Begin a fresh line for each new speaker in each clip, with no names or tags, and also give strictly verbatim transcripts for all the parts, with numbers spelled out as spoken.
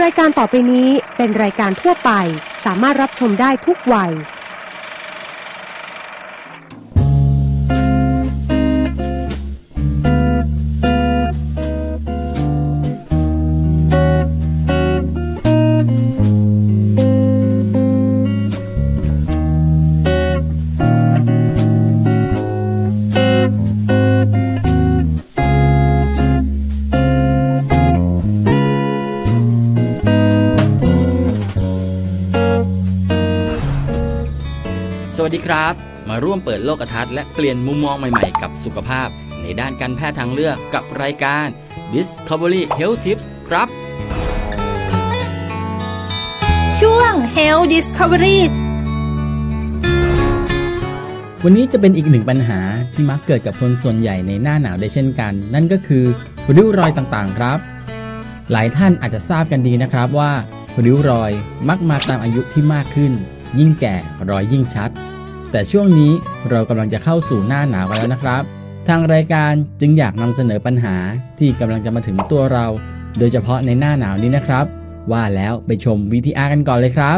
รายการต่อไปนี้เป็นรายการทั่วไปสามารถรับชมได้ทุกวัย
สวัสดีครับมาร่วมเปิดโลกทัศน์และเปลี่ยนมุมมองใหม่ๆกับสุขภาพในด้านการแพทย์ทางเลือกกับรายการ Discovery Health Tips ครับ
ช่วง Health Discovery
วันนี้จะเป็นอีกหนึ่งปัญหาที่มักเกิดกับคนส่วนใหญ่ในหน้าหนาวได้เช่นกันนั่นก็คือริ้วรอยต่างๆครับหลายท่านอาจจะทราบกันดีนะครับว่าริ้วรอยมักมาตามอายุที่มากขึ้นยิ่งแก่รอยยิ่งชัดแต่ช่วงนี้เรากำลังจะเข้าสู่หน้าหนาวกันแล้วนะครับทางรายการจึงอยากนำเสนอปัญหาที่กำลังจะมาถึงตัวเราโดยเฉพาะในหน้าหนาวนี้นะครับว่าแล้วไปชม วี ที อาร์ กันก่อนเลยครับ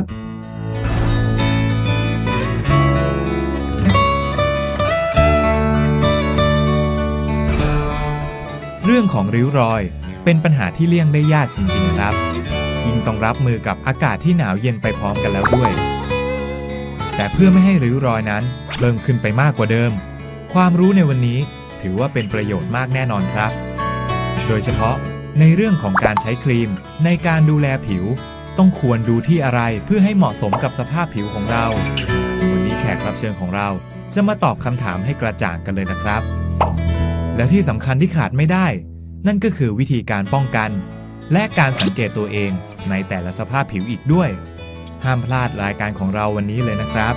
เรื่องของริ้วรอยเป็นปัญหาที่เลี่ยงได้ยากจริงๆครับยิ่งต้องรับมือกับอากาศที่หนาวเย็นไปพร้อมกันแล้วด้วยแต่เพื่อไม่ให้ริ้วรอยนั้นเพิ่มขึ้นไปมากกว่าเดิมความรู้ในวันนี้ถือว่าเป็นประโยชน์มากแน่นอนครับโดยเฉพาะในเรื่องของการใช้ครีมในการดูแลผิวต้องควรดูที่อะไรเพื่อให้เหมาะสมกับสภาพผิวของเราวันนี้แขกรับเชิญของเราจะมาตอบคำถามให้กระจ่างกันเลยนะครับและที่สำคัญที่ขาดไม่ได้นั่นก็คือวิธีการป้องกันและการสังเกตตัวเองในแต่ละสภาพผิวอีกด้วยห้ามพลาดรายการของเราวันนี้เลยนะครับ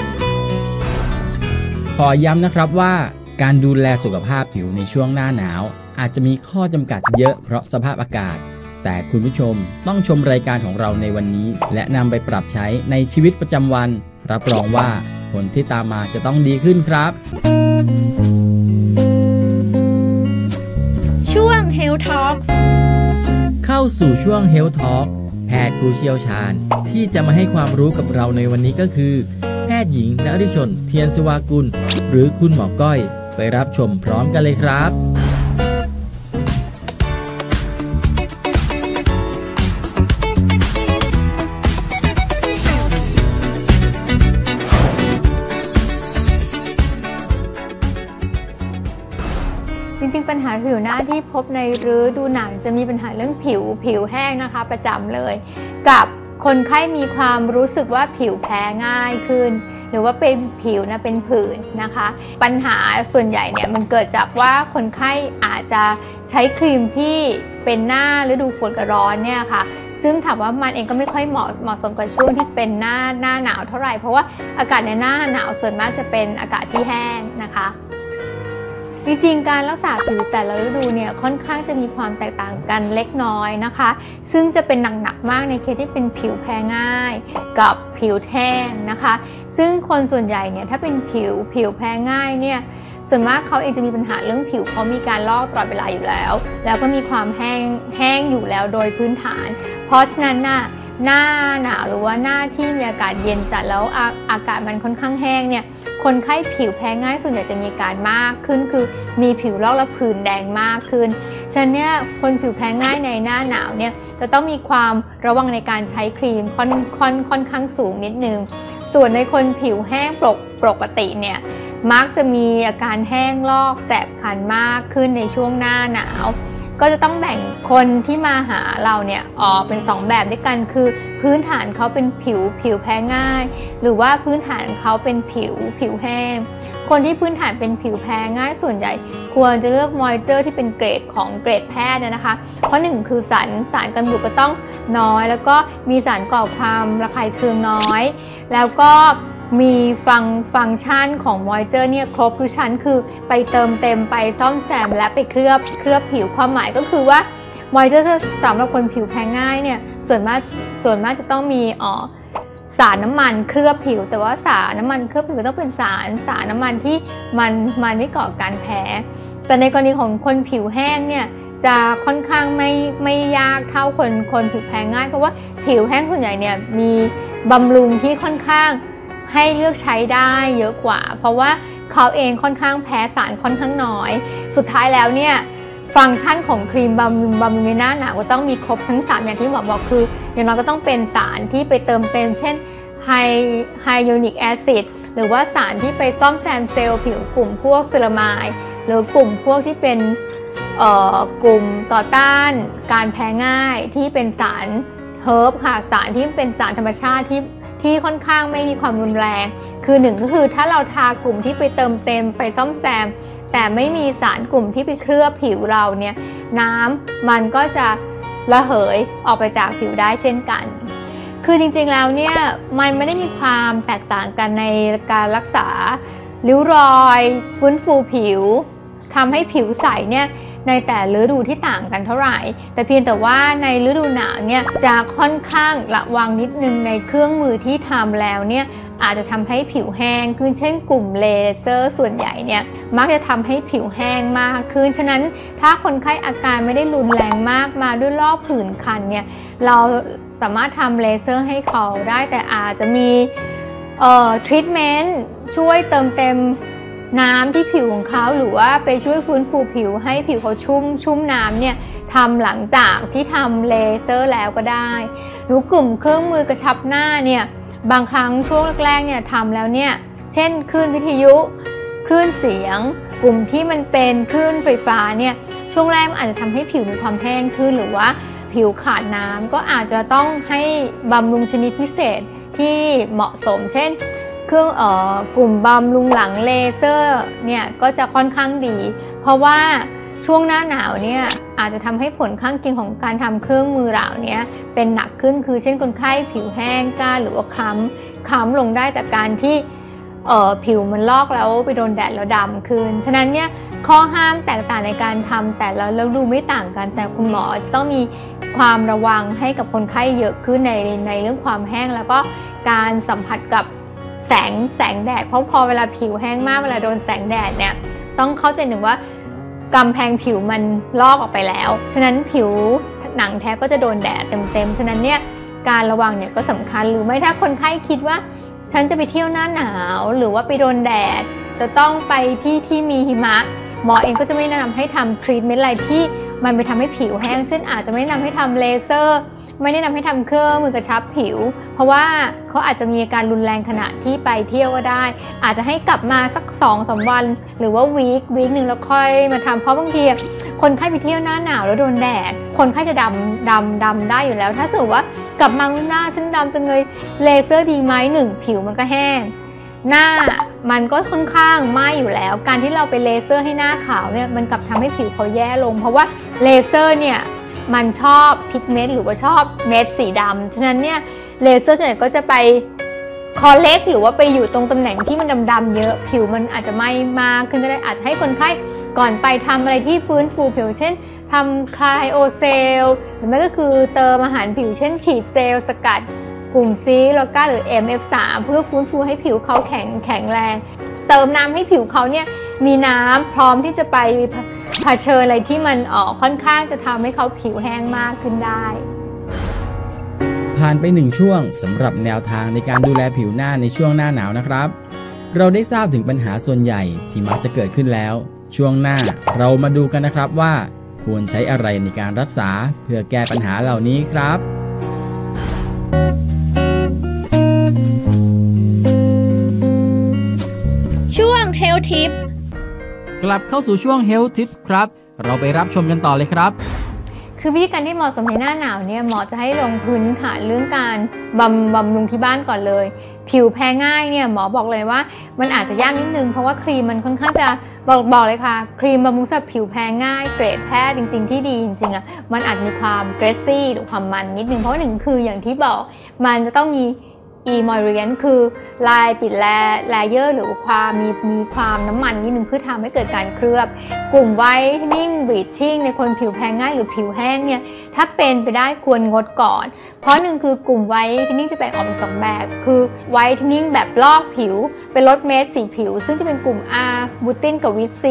ขอย้ำนะครับว่าการดูแลสุขภาพผิวในช่วงหน้าหนาวอาจจะมีข้อจำกัดเยอะเพราะสภาพอากาศแต่คุณผู้ชมต้องชมรายการของเราในวันนี้และนำไปปรับใช้ในชีวิตประจำวันรับรองว่าผลที่ตามมาจะต้องดีขึ้นครับ
ช่วง Health Talks
เข้าสู่ช่วง Health Talk แพทย์ผู้เชี่ยวชาญที่จะมาให้ความรู้กับเราในวันนี้ก็คือแพทย์หญิงณฤชนเทียนสวากุลหรือคุณหมอก้อยไปรับชมพร้อมกันเลยครับ
จริงๆปัญหาผิวหน้าที่พบในฤดูหนาวจะมีปัญหาเรื่องผิวผิวแห้งนะคะประจำเลยกับคนไข้มีความรู้สึกว่าผิวแพ้ง่ายขึ้นหรือว่าเป็นผิวนะเป็นผื่นนะคะปัญหาส่วนใหญ่เนี่ยมันเกิดจากว่าคนไข้อาจจะใช้ครีมที่เป็นหน้าฤดูฝนกับร้อนเนี่ยค่ะซึ่งถามว่ามันเองก็ไม่ค่อยเหมาะเหมาะสมกับช่วงที่เป็นหน้าหน้าหนาวเท่าไหร่เพราะว่าอากาศในหน้าหนาวส่วนมากจะเป็นอากาศที่แห้งนะคะจริงๆการรักษาผิวแต่ละฤดูเนี่ยค่อนข้างจะมีความแตกต่างกันเล็กน้อยนะคะซึ่งจะเป็นหนักๆมากในเคสที่เป็นผิวแพ้ง่ายกับผิวแห้งนะคะซึ่งคนส่วนใหญ่เนี่ยถ้าเป็นผิวผิวแพ้ง่ายเนี่ยส่วนมากเขาเองจะมีปัญหาเรื่องผิวเขามีการลอกตลอดเวลาอยู่แล้วแล้วก็มีความแห้งแห้งอยู่แล้วโดยพื้นฐานเพราะฉะนั้นน่ะหน้าหนาวหรือว่าหน้าที่มีอากาศเย็นจัดแล้วอาอากาศมันค่อนข้างแห้งเนี่ยคนไข้ผิวแพ้ง่ายส่วนใหญ่จะมีอาการมากขึ้นคือมีผิวลอกและผื่นแดงมากขึ้นฉะนั้นเนี่ยคนผิวแพ้ง่ายในหน้าหนาวเนี่ยจะต้องมีความระวังในการใช้ครีมค่อนค่อนค่อนข้างสูงนิดนึงส่วนในคนผิวแห้งปกปกติเนี่ยมักจะมีอาการแห้งลอกแสบคันมากขึ้นในช่วงหน้าหนาวก็จะต้องแบ่งคนที่มาหาเราเนี่ยออกเป็นสองแบบด้วยกันคือพื้นฐานเขาเป็นผิวผิวแพ้ง่ายหรือว่าพื้นฐานเขาเป็นผิวผิวแห้งคนที่พื้นฐานเป็นผิวแพ้ง่ายส่วนใหญ่ควรจะเลือกมอยเจอร์ที่เป็นเกรดของเกรดแพทย์นะคะเพราะหนึ่งคือสารสารกันบูดก็ต้องน้อยแล้วก็มีสารก่อความระคายเคืองน้อยแล้วก็มีฟังฟังก์ชันของมอยเจอร์เนี่ยครบทุกชั้นคือไปเติมเต็มไปซ่อมแซมและไปเคลือบเคลือบผิวความหมายก็คือว่ามอยเจอร์สำหรับคนผิวแพ้ง่ายเนี่ยส่วนมากส่วนมากจะต้องมีอ๋อสารน้ำมันเคลือบผิวแต่ว่าสารน้ำมันเคลือบผิวต้องเป็นสารสารน้ำมันที่มันมันไม่ก่อการแพ้แต่ในกรณีของคนผิวแห้งเนี่ยจะค่อนข้างไม่ไม่ยากเท่าคนคนผิวแพ้ง่ายเพราะว่าผิวแห้งส่วนใหญ่เนี่ยมีบำรุงที่ค่อนข้างให้เลือกใช้ได้เยอะกว่าเพราะว่าเขาเองค่อนข้างแพ้สารค่อนข้างน้อยสุดท้ายแล้วเนี่ยฟังก์ชันของครีมบำรุงบำรุงในหน้าหนาวก็ต้องมีครบทั้งสามอย่างที่หมอบอกคืออย่างน้อยก็ต้องเป็นสารที่ไปเติมเต็มเช่นไฮไฮยูนิกแอซิดหรือว่าสารที่ไปซ่อมแซมเซลล์ผิวกลุ่มพวกเซรามายด์หรือกลุ่มพวกที่เป็นเอ่อกลุ่มต่อต้านการแพ้ง่ายที่เป็นสารเฮิร์บค่ะสารที่เป็นสารธรรมชาติที่ที่ค่อนข้างไม่มีความรุนแรงคือหนึ่งก็คือถ้าเราทากลุ่มที่ไปเติมเต็มไปซ่อมแซมแต่ไม่มีสารกลุ่มที่ไปเคลือบผิวเราเนี่ยน้ำมันก็จะระเหยออกไปจากผิวได้เช่นกันคือจริงๆแล้วเนี่ยมันไม่ได้มีความแตกต่างกันในการรักษาริ้วรอยฟื้นฟูผิวทำให้ผิวใสเนี่ยในแต่ฤดูที่ต่างกันเท่าไหร่แต่เพียงแต่ว่าในฤดูหนาวเนี่ยจะค่อนข้างระวังนิดนึงในเครื่องมือที่ทำแล้วเนี่ยอาจจะทำให้ผิวแห้งขึ้นเช่นกลุ่มเลเซอร์ส่วนใหญ่เนี่ยมักจะทำให้ผิวแห้งมากขึ้นฉะนั้นถ้าคนไข้อาการไม่ได้รุนแรงมากมาด้วยรอบผื่นคันเนี่ยเราสามารถทำเลเซอร์ให้เขาได้แต่อาจจะมีเอ่อทรีทเมนต์ช่วยเติมเต็มน้ำที่ผิวของเขาหรือว่าไปช่วยฟื้นฟูผิวให้ผิวเขาชุ่มชุ่มน้ำเนี่ยทำหลังจากที่ทำเลเซอร์แล้วก็ได้หรือกลุ่มเครื่องมือกระชับหน้าเนี่ยบางครั้งช่วงแรกๆเนี่ยทำแล้วเนี่ยเช่นคลื่นวิทยุคลื่นเสียงกลุ่มที่มันเป็นคลื่นไฟฟ้าเนี่ยช่วงแรกมันอาจจะทำให้ผิวมีความแห้งขึ้นหรือว่าผิวขาดน้ำก็อาจจะต้องให้บำรุงชนิดพิเศษที่เหมาะสมเช่นเครื่องเอ่อกลุ่มบำรุงหลังเลเซอร์เนี่ยก็จะค่อนข้างดีเพราะว่าช่วงหน้าหนาวเนี่ยอาจจะทำให้ผลข้างเคียงของการทำเครื่องมือเหล่านี้เป็นหนักขึ้นคือเช่นคนไข้ผิวแห้งก้านหรือว่าคล้ำคล้ำลงได้จากการที่เอ่อผิวมันลอกแล้วไปโดนแดดแล้วดำขึ้นฉะนั้นเนี่ยข้อห้ามแตกต่างในการทำแต่ละแล้วดูไม่ต่างกันแต่คุณหมอต้องมีความระวังให้กับคนไข้เยอะขึ้นในในเรื่องความแห้งแล้วก็การสัมผัสกับแสงแสงแดดเพราะพอเวลาผิวแห้งมากเวลาโดนแสงแดดเนี่ยต้องเข้าใจหนึ่งว่ากำแพงผิวมันลอกออกไปแล้วฉะนั้นผิวหนังแท้ก็จะโดนแดดเต็มๆฉะนั้นเนี่ยการระวังเนี่ยก็สำคัญหรือไม่ถ้าคนไข้คิดว่าฉันจะไปเที่ยวหน้าหนาวหรือว่าไปโดนแดดจะต้องไปที่ที่มีหิมะหมอเองก็จะไม่แนะนำให้ทำทรีทเมนต์อะไรที่มันไปทำให้ผิวแห้งเช่นอาจจะไม่แนะนำให้ทำเลเซอร์ไม่แนะนำให้ทำเครื่องมือกระชับผิวเพราะว่าเขาอาจจะมีอาการรุนแรงขณะที่ไปเที่ยวก็ได้อาจจะให้กลับมาสัก สองถึงสาม วันหรือว่าวีควีคนึงแล้วค่อยมาทำเพราะบางทีคนไข้ไปเที่ยวหน้าหนาวแล้วโดนแดดคนไข้จะดำดำดำได้อยู่แล้วถ้าสมมติว่ากลับมาหน้าฉันดำจังเลยเลเซอร์ดีไหมหนึ่งผิวมันก็แห้งหน้ามันก็ค่อนข้างไหม้อยู่แล้วการที่เราไปเลเซอร์ให้หน้าขาวเนี่ยมันกลับทำให้ผิวเขาแย่ลงเพราะว่าเลเซอร์เนี่ยมันชอบพิกเมนต์หรือว่าชอบเม็ดสีดำฉะนั้นเนี่ยเลเซอร์ส่วนใหญ่ก็จะไปคอเล็กหรือว่าไปอยู่ตรงตำแหน่งที่มันดำๆเยอะผิวมันอาจจะไหม้มากขึ้นก็ได้อาจจะให้คนไข้ก่อนไปทำอะไรที่ฟื้นฟูผิวเช่นทำคลายโอเซลหรือไม่ก็คือเติมอาหารผิวเช่นฉีดเซลล์สกัดกลุ่มฟรีโลกาหรือ เอ็ม เอฟ สาม เพื่อฟื้นฟูให้ผิวเขาแข็งแข็งแรงเติมน้ำให้ผิวเขาเนี่ยมีน้ำพร้อมที่จะไปเผชิญอะไรที่มันออกค่อนข้างจะทำให้เขาผิวแห้งมากขึ้นได้
ผ่านไปหนึ่งช่วงสำหรับแนวทางในการดูแลผิวหน้าในช่วงหน้าหนาวนะครับเราได้ทราบถึงปัญหาส่วนใหญ่ที่มักจะเกิดขึ้นแล้วช่วงหน้าเรามาดูกันนะครับว่าควรใช้อะไรในการรักษาเพื่อแก้ปัญหาเหล่านี้ครับ
ช่วง Health Tip
กลับเข้าสู่ช่วง Health Tips ครับเราไปรับชมกันต่อเลยครับ
คือวิธีการที่เหมาะสมในหน้าหนาวเนี่ยหมอจะให้ลงพื้นฐานเรื่องการบำบำรุงที่บ้านก่อนเลยผิวแพ้ง่ายเนี่ยหมอบอกเลยว่ามันอาจจะยากนิดนึงเพราะว่าครีมมันค่อนข้างจะบอกบอกเลยค่ะครีมบำรุงสำหรับผิวแพ้ง่ายเกรดแพทย์จริงๆที่ดีจริงๆอ่ะมันอาจมีความเกรซซี่หรือความมันนิดนึงเพราะหนึ่งคืออย่างที่บอกมันจะต้องมีemulsion คือลายปิดแลแลเยอร์หรือความมีมีความน้ำมันนิดนึงเพื่อทำให้เกิดการเคลือบกลุ่มไวท์นิ่งบลีชชิ่งในคนผิวแพ้ง่ายหรือผิวแห้งเนี่ยถ้าเป็นไปได้ควรงดก่อนเพราะหนึ่งคือกลุ่มไวท์นิ่งจะแบ่งออกเป็นสองแบบคือไวท์นิ่งแบบลอกผิวเป็นลดเม็ดสีผิวซึ่งจะเป็นกลุ่ม R บูตินกับวิตซี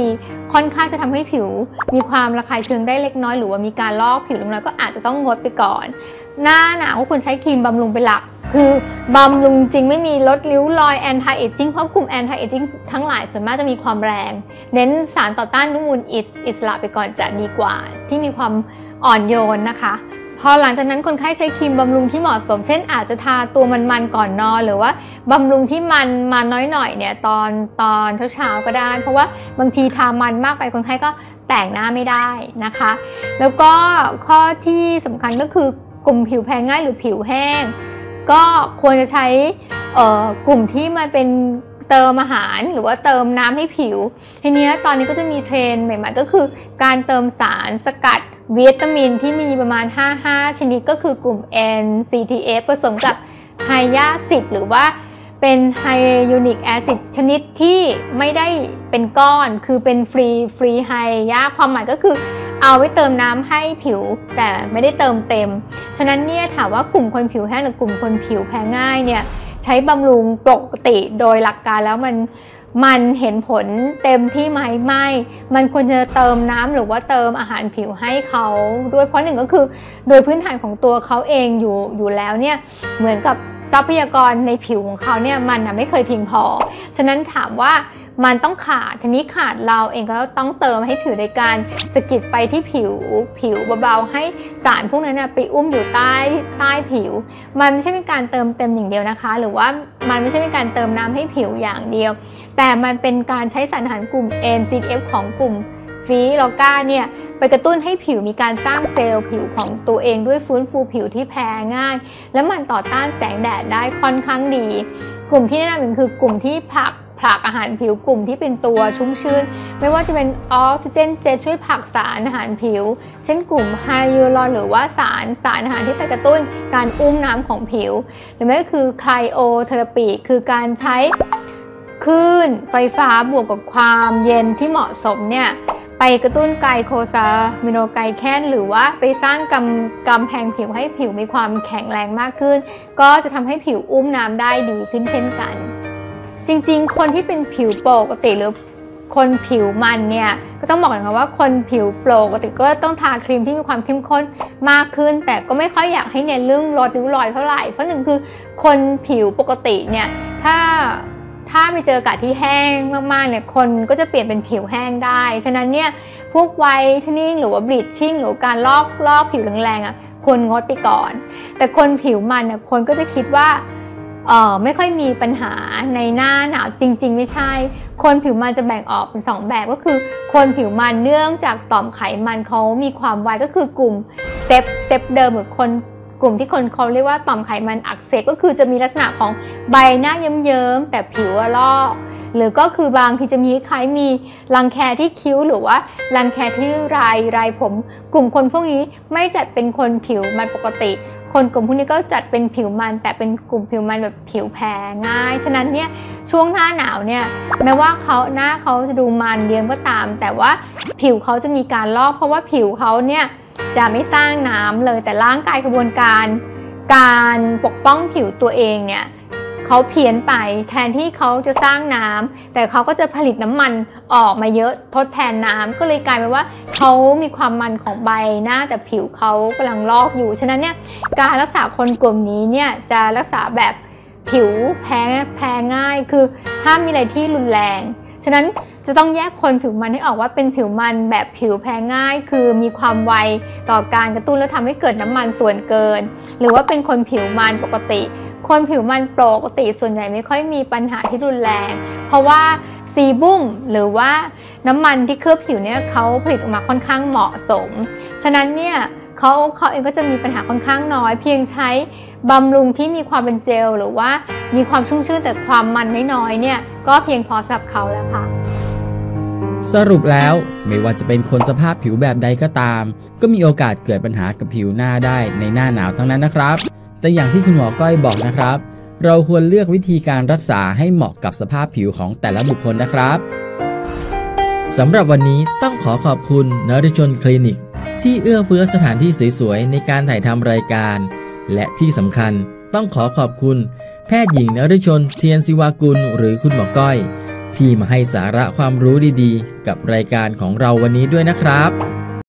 ค่อนข้างจะทำให้ผิวมีความระคายเคืองได้เล็กน้อยหรือว่ามีการลอกผิวเล็กน้อยก็อาจจะต้องงดไปก่อนหน้าหนาวควรใช้ครีมบำรุงเป็นหลักคือบำรุงจริงไม่มีลดริ้วรอย anti aging เพราะกลุ่ม anti aging ทั้งหลายส่วนมากจะมีความแรงเน้นสารต่อต้านอนุมูลอิสระไปก่อนจะดีกว่าที่มีความอ่อนโยนนะคะพอหลังจากนั้นคนไข้ใช้ครีมบำรุงที่เหมาะสมเช่นอาจจะทาตัวมันๆก่อนนอนหรือว่าบำรุงที่มันมาน้อยหน่อยเนี่ยตอนตอนเช้าๆก็ได้เพราะว่าบางทีทามันมากไปคนไข้ก็แต่งหน้าไม่ได้นะคะแล้วก็ข้อที่สำคัญก็คือกลุ่มผิวแพ้ง่ายหรือผิวแห้งก็ควรจะใช้กลุ่มที่มันเป็นเติมอาหารหรือว่าเติมน้ำให้ผิวทีนี้ตอนนี้ก็จะมีเทรนด์ใหม่ๆก็คือการเติมสารสกัดวิตามินที่มีประมาณห้า ห้าชนิดก็คือกลุ่ม เอ็น ซี ที เอฟ ผสมกับไฮยาสิบหรือว่าเป็นไฮยูนิกแอซิดชนิดที่ไม่ได้เป็นก้อนคือเป็นฟรีฟรีไฮยาความหมายก็คือเอาไว้เติมน้ำให้ผิวแต่ไม่ได้เติมเต็มฉะนั้นเนี่ยถามว่ากลุ่มคนผิวแห้งหรือกลุ่มคนผิวแพ้ง่ายเนี่ยใช้บำรุงปกติโดยหลักการแล้วมันมันเห็นผลเต็มที่ไหมไม่มันควรจะเติมน้ำหรือว่าเติมอาหารผิวให้เขาด้วยเพราะหนึ่งก็คือโดยพื้นฐานของตัวเขาเองอยู่อยู่แล้วเนี่ยเหมือนกับทรัพยากรในผิวของเขาเนี่ยมันไม่เคยเพียงพอฉะนั้นถามว่ามันต้องขาดทีนี้ขาดเราเองก็ต้องเติมให้ผิวในการสกิดไปที่ผิวผิวเบาๆให้สารพวกนั้นไปอุ้มอยู่ใต้ใต้ผิวมันไม่ใช่เป็นการเติมเต็มอย่างเดียวนะคะหรือว่ามันไม่ใช่เป็นการเติมน้ำให้ผิวอย่างเดียวแต่มันเป็นการใช้สารอาหารกลุ่ม เอ็น ซี ที เอฟ ของกลุ่มฟีโลกาเนี่ยไปกระตุ้นให้ผิวมีการสร้างเซลล์ผิวของตัวเองด้วยฟื้นฟูผิวที่แพ้ง่ายและมันต่อต้านแสงแดดได้ค่อนข้างดีกลุ่มที่แนะนำคือกลุ่มที่ผลักผลักอาหารผิวกลุ่มที่เป็นตัวชุ่มชื้นไม่ว่าจะเป็นออกซิเจนเจช่วยผลักสารอาหารผิวเช่นกลุ่มไฮยูรอนหรือว่าสารสารอาหารที่ไปกระตุ้นการอุ้มน้ำของผิวหรือไม่ก็คือไคลโอเทอราปีคือการใช้คลื่นไฟฟ้าบวกกับความเย็นที่เหมาะสมเนี่ยไปกระตุ้นไกลโคซามิโนไกลแคนหรือว่าไปสร้างกำกำแพงผิวให้ผิวมีความแข็งแรงมากขึ้นก็จะทำให้ผิวอุ้มน้ำได้ดีขึ้นเช่นกันจริงๆคนที่เป็นผิวปกติหรือคนผิวมันเนี่ยก็ต้องบอกเลยค่ะว่าคนผิวปกติก็ต้องทาครีมที่มีความเข้มข้นมากขึ้นแต่ก็ไม่ค่อยอยากให้เน้นเรื่องลดริ้วรอยเท่าไหร่เพราะหนึ่งคือคนผิวปกติเนี่ยถ้าถ้าไปเจออากาศที่แห้งมากๆเนี่ยคนก็จะเปลี่ยนเป็นผิวแห้งได้ฉะนั้นเนี่ยพวกไวท์เทนนิ่งหรือว่าบลีชชิ่งหรือการลอกลอกผิวแรงๆอ่ะควรงดไปก่อนแต่คนผิวมันเนี่ยคนก็จะคิดว่าเอ่อไม่ค่อยมีปัญหาในหน้าหนาวจริงๆไม่ใช่คนผิวมันจะแบ่งออกเป็นสองแบบก็คือคนผิวมันเนื่องจากต่อมไขมันเขามีความไวก็คือกลุ่มเซฟเซฟเดิมหรือคนกลุ่มที่คนเขาเรียกว่าต่อมไขมันอักเสบก็คือจะมีลักษณะของใบหน้าเยิ้มๆแต่ผิวลอกหรือก็คือบางทีจะมีคล้ายมีรังแคที่คิ้วหรือว่ารังแคที่ไรไรผมกลุ่มคนพวกนี้ไม่จัดเป็นคนผิวมันปกติคนกลุ่มพวกนี้ก็จัดเป็นผิวมันแต่เป็นกลุ่มผิวมันแบบผิวแพ้ง่ายฉะนั้นเนี่ยช่วงหน้าหนาวเนี่ยแม้ว่าเขาหน้าเขาจะดูมันเรียมก็ตามแต่ว่าผิวเขาจะมีการลอกเพราะว่าผิวเขาเนี่ยจะไม่สร้างน้ำเลยแต่ร่างกายกระบวนการการปกป้องผิวตัวเองเนี่ยเขาเพี้ยนไปแทนที่เขาจะสร้างน้ำแต่เขาก็จะผลิตน้ำมันออกมาเยอะทดแทนน้ำก็เลยกลายเป็นว่าเขามีความมันของใบหน้าแต่ผิวเขากำลังลอกอยู่ฉะนั้นเนี่ยการรักษาคนกลุ่มนี้เนี่ยจะรักษาแบบผิวแพ้แพ้ง่ายคือห้ามมีอะไรที่รุนแรงฉะนั้นจะต้องแยกคนผิวมันให้ออกว่าเป็นผิวมันแบบผิวแพ้ง่ายคือมีความไวต่อการกระตุ้นและทำให้เกิดน้ำมันส่วนเกินหรือว่าเป็นคนผิวมันปกติคนผิวมันปกติส่วนใหญ่ไม่ค่อยมีปัญหาที่รุนแรงเพราะว่าซีบุ้มหรือว่าน้ำมันที่เคลือบผิวเนี่ยเขาผลิตออกมาค่อนข้างเหมาะสมฉะนั้นเนี่ยเขาเขาเองก็จะมีปัญหาค่อนข้างน้อยเพียงใช้บำรุงที่มีความเป็นเจลหรือว่ามีความชุ่มชื้นแต่ความมันน้อยๆเนี่ยก็เพียงพอสำหรับเขาแล้วค่ะ
สรุปแล้วไม่ว่าจะเป็นคนสภาพผิวแบบใดก็ตามก็มีโอกาสเกิดปัญหากับผิวหน้าได้ในหน้าหนาวทั้งนั้นนะครับแต่อย่างที่คุณหมอก้อยบอกนะครับเราควรเลือกวิธีการรักษาให้เหมาะกับสภาพผิวของแต่ละบุคคลนะครับสำหรับวันนี้ต้องขอขอบคุณนฤชลคลินิกที่เอื้อเฟื้อสถานที่สวยๆในการถ่ายทำรายการและที่สำคัญต้องขอขอบคุณแพทย์หญิงนฤชลเทียนศิวากุลหรือคุณหมอก้อยทที่มาให้สาระความรู้ดีๆกับรายการของเราวันนี้ด้วยนะครับ